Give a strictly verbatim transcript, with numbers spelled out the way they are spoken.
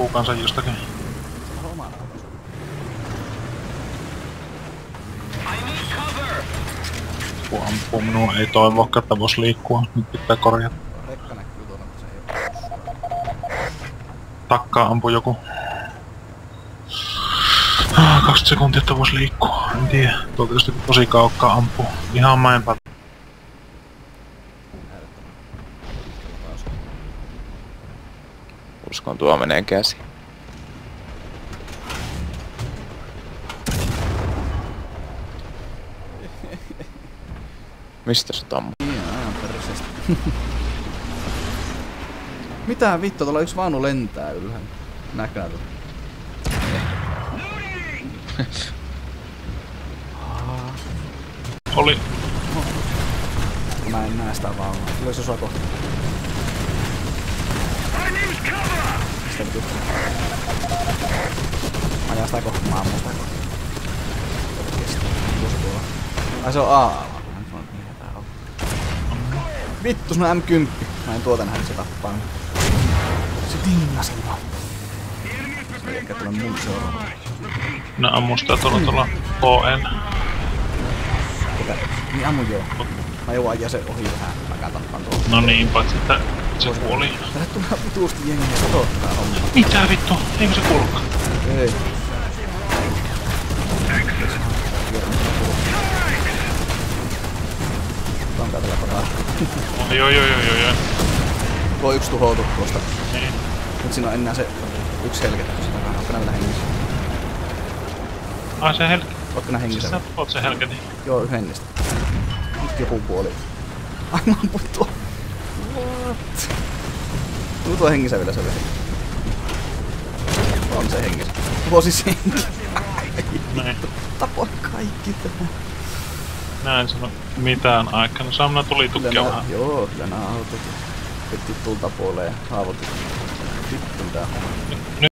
kanssa jostakin. Kun ampuu minua, ei toivokaan, että vois liikkua. Nyt pitää korjata. Rekka näkyy tuolla, mutta se ei oo. Takkaa ampuu joku. Ah, kaksikymmentä sekuntia, että vois liikkua. En tiedä. Tuo tietysti tosi kaukkaa ampuu. Ihan mäen päältä. Uskon tuo menee käsi. Mistä sä tammu? Niin, aivan perseestä. Mitä vittua, tuolla yksi vaunu lentää ylhäällä. Näkää tuolla. Oli. Mä en näe sitä vaunua. Kyllä se osaa kohta. Sitä vittu. Mä ajaa sitä kohta, mä ammun sitä kohta. Oikeesti. Tuossa tuolla. Ai se on A. Vittu, sun on M kymmenen. Mä en tuota nähdä, se tappaa. Se tingasi vaan. Se ei ehkä tule mun seuraava. Nää ammun sitä tuolla tuolla H N. Ketä? Niin ammu joo. Mä jouan ajaa se ohi vähän. Mä käyn tappaan tuolla. No niin, paitsi että se kuoli. Tälle tulee vituusti jengiä. Kato tää homma. Mitä vittu? Eikö se kuulukaan? Ei. Onkaa tällä paraa. Oh, joo joo joo joo joo. Tuo yksi tuhoutu tuosta. Niin. Nyt siinä on enää se yksi helkettä tuossa takana. Ootko nää vielä hengissä? Ai se helki. Ootko nää hengissä? Siis sä oot se helketi. Joo, yhden niistä. Nyt joku puoli. Ai mä ampun tuo. What? Tuu tuo hengissä vielä se vesi. On se hengissä. Tuo siis henki. Näin. Tapoi kaikki tähän. Näin sano mitään aikaa. No saamna tuli tukkia vähän. Joo, kyllä nää autot. Heti tulta puoleen haavoitettu. Vittu tää homma.